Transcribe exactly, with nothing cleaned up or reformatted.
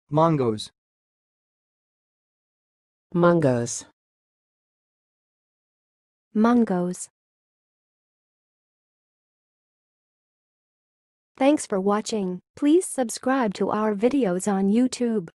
mongos, mongos, mongos. Thanks for watching. Please subscribe to our videos on YouTube.